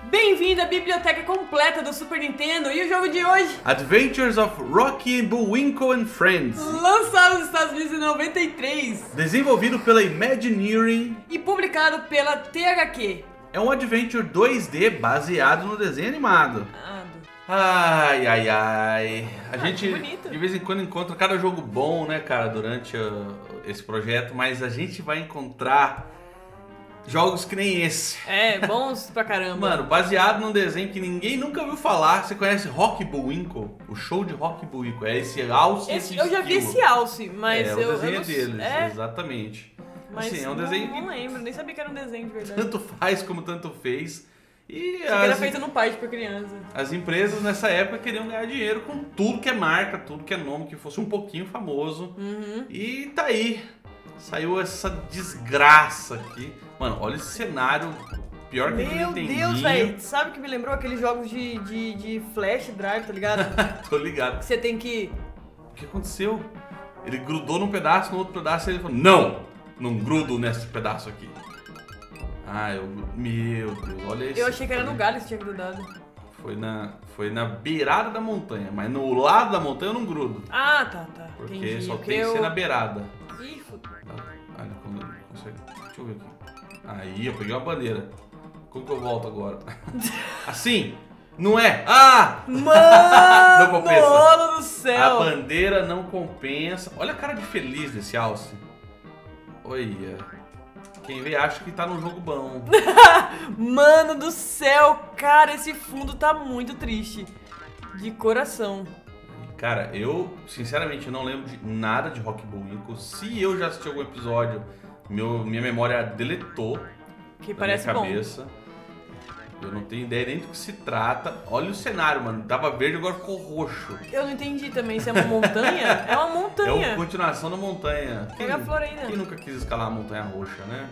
Bem-vindo à biblioteca completa do Super Nintendo e o jogo de hoje, Adventures of Rocky and Bullwinkle and Friends, lançado nos Estados Unidos em 93 desenvolvido pela Imagineering, e publicado pela THQ. é um adventure 2D baseado no desenho animado. Ai, ai, ai. A gente bonito. de vez em quando encontra cada jogo bom, né, cara, durante esse projeto, mas a gente vai encontrar jogos que nem esse. É, bons pra caramba. Mano, baseado num desenho que ninguém nunca ouviu falar. Você conhece Rocky Bullwinkle? O show de Rocky Bullwinkle. É esse alce e esse eu já vi esquilo. esse alce, mas É, eu o desenho não deles, é, exatamente. mas Assim, é um desenho não que lembro, nem sabia que era um desenho de verdade. tanto faz como tanto fez. E Achei que era feito no Paint pra criança. as empresas nessa época queriam ganhar dinheiro com tudo que é marca, tudo que é nome, que fosse um pouquinho famoso. E tá aí. Saiu essa desgraça aqui. Mano, olha esse cenário. Pior que Meu Deus, velho. Sabe o que me lembrou? Aqueles jogos de flash drive, tá ligado? Tô ligado. Que você tem que... O que aconteceu? Ele grudou num pedaço, no outro pedaço, e ele falou: não grudo nesse pedaço aqui. Meu Deus, olha isso. Eu achei que era no galho que tinha grudado. Foi na beirada da montanha, mas no lado da montanha eu não grudo. Ah, tá. Porque Entendi. só tem que ser na beirada. Ih, fudeu. Olha como ele consegue. Deixa eu ver aqui. Aí, eu peguei uma bandeira. Como que eu volto agora? Assim? Não é? Ah! Mano, Não compensa. mano do A céu. bandeira não compensa. Olha a cara de feliz desse alce. Olha. Quem vê acha que tá num jogo bom. Mano do céu, cara, esse fundo tá muito triste. De coração. Cara, eu sinceramente não lembro de nada de Rocky Bullwinkle. Se eu já assisti algum episódio, minha memória deletou Que da parece minha bom. cabeça. Eu não tenho ideia nem do que se trata. Olha o cenário, mano. Tava verde, agora ficou roxo. Eu não entendi também se é uma montanha. É uma É montanha. uma continuação da montanha. Pega a flor aí, né? Quem nunca quis escalar a montanha roxa, né?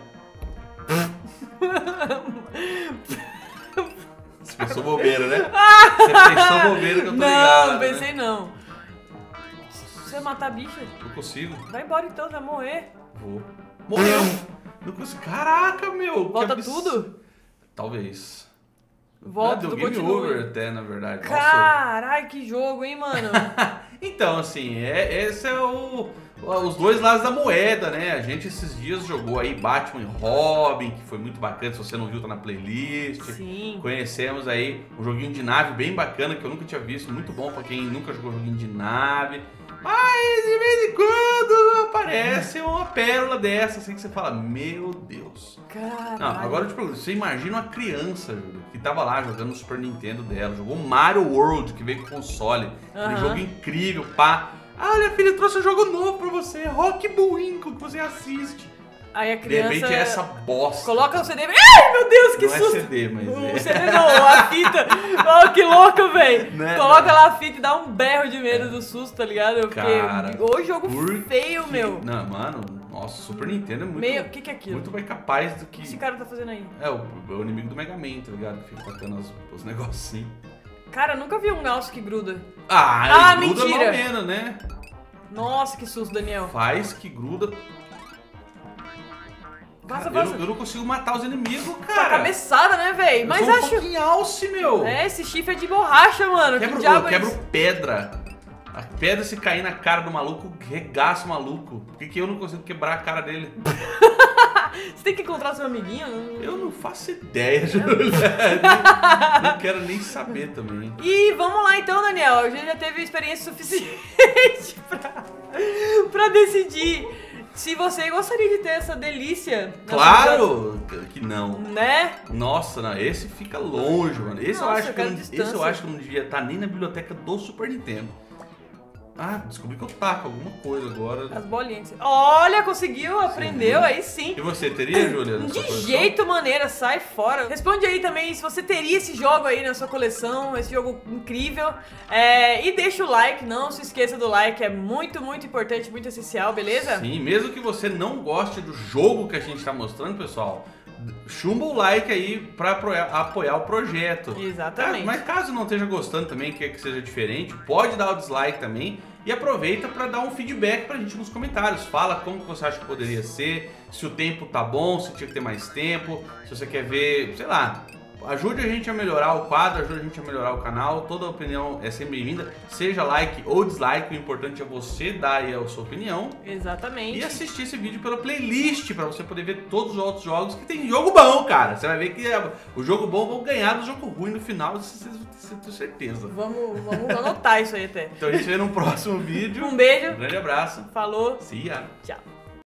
Você pensou bobeira, né? Você pensou bobeira que eu tô ligado. Não, pensei né? não. Se você matar bicho, Não consigo. vai embora então, vai morrer. Vou. Morreu. Não consigo. Caraca, meu. que Volta absurdo. tudo? Talvez. Volta, Deu tudo game continua. over até, na verdade. Nossa. Caralho, que jogo, hein, mano? Então, assim, esse é os dois lados da moeda, né? A gente esses dias jogou aí Batman e Robin, que foi muito bacana. Se você não viu, tá na playlist. Sim. Conhecemos aí um joguinho de nave bem bacana, que eu nunca tinha visto. Muito bom pra quem nunca jogou joguinho de nave. Mas, de vez em quando, aparece uma pérola dessa, assim, que você fala: meu Deus. Caralho. Não, agora eu te pergunto, você imagina uma criança, Júlio, que tava lá jogando no Super Nintendo dela, jogou Mario World, que veio com console, aquele Aham. jogo incrível, pá. Ah, olha, filha, trouxe um jogo novo pra você, Rocky Bullwinkle, que você assiste. Aí a De criança... repente é essa bosta. Coloca o CD... Ai, meu Deus, que Não é susto! CD, mas O é. CD não, a fita. Oh, que louco, velho. Né? Coloca lá a fita e dá um berro de medo do susto, tá ligado? Porque Cara, o jogo por feio, que- meu. Não, mano, nossa, Super Nintendo é muito, Meio... O que é aquilo? muito mais capaz do O que que... esse cara tá fazendo aí? É, o inimigo do Mega Man, tá ligado? Que fica tacando os negocinhos. Cara, eu nunca vi um alce que gruda. Ah, Ah, ele gruda mentira. mal menos, né? Nossa, que susto, Daniel. Faz que gruda. Vaza, Cara, vaza. eu não consigo matar os inimigos, Tá cara. cabeçada, né, velho? Eu Mas sou um acho... fucking alce, meu. É, esse chifre é de borracha, mano. Que diabo Eu é quebro isso? pedra. A pedra, se cair na cara do maluco, regaça o maluco. Por que eu não consigo quebrar a cara dele? Você tem que encontrar seu amiguinho? Eu não faço ideia, Júlia. Não quero nem saber também. E vamos lá então, Daniel. A gente já teve experiência suficiente pra decidir se você gostaria de ter essa delícia. na sua Claro que não. vida, né? Nossa, não, esse fica longe, mano. Esse, eu Nossa, acho eu que eu quero não, distância. esse eu acho que eu não devia estar nem na biblioteca do Super Nintendo. Ah, descobri que eu taco alguma coisa agora. As bolinhas. Olha, conseguiu, aprendeu, aí sim. E você teria, Júlia? na sua De coleção? jeito maneira, sai fora. Responde aí também se você teria esse jogo aí na sua coleção, esse jogo incrível. E deixa o like, não se esqueça do like, é muito, muito importante, muito essencial, beleza? Sim, mesmo que você não goste do jogo que a gente tá mostrando, pessoal, chumba o like aí pra apoiar o projeto. Exatamente. Mas caso não esteja gostando também, quer que seja diferente, pode dar o dislike também. E aproveita para dar um feedback pra gente nos comentários. Fala como que você acha que poderia ser, se o tempo tá bom, se tinha que ter mais tempo, se você quer ver, sei lá, Ajude a gente a melhorar o quadro, ajude a gente a melhorar o canal. Toda opinião é sempre bem-vinda. Seja like ou dislike, o importante é você dar aí a sua opinião. Exatamente. E assistir esse vídeo pela playlist, pra você poder ver todos os outros jogos, que tem jogo bom, cara. Você vai ver que o jogo bom vão ganhar do jogo ruim no final, você tem certeza. Vamos anotar isso aí até. Então a gente vê no próximo vídeo. Um beijo. Um grande abraço. Falou. See ya. Tchau.